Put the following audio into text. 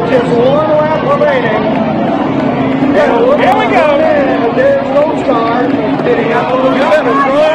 with just one lap remaining. And Here we go. There's Gold Star sitting out a little bit better.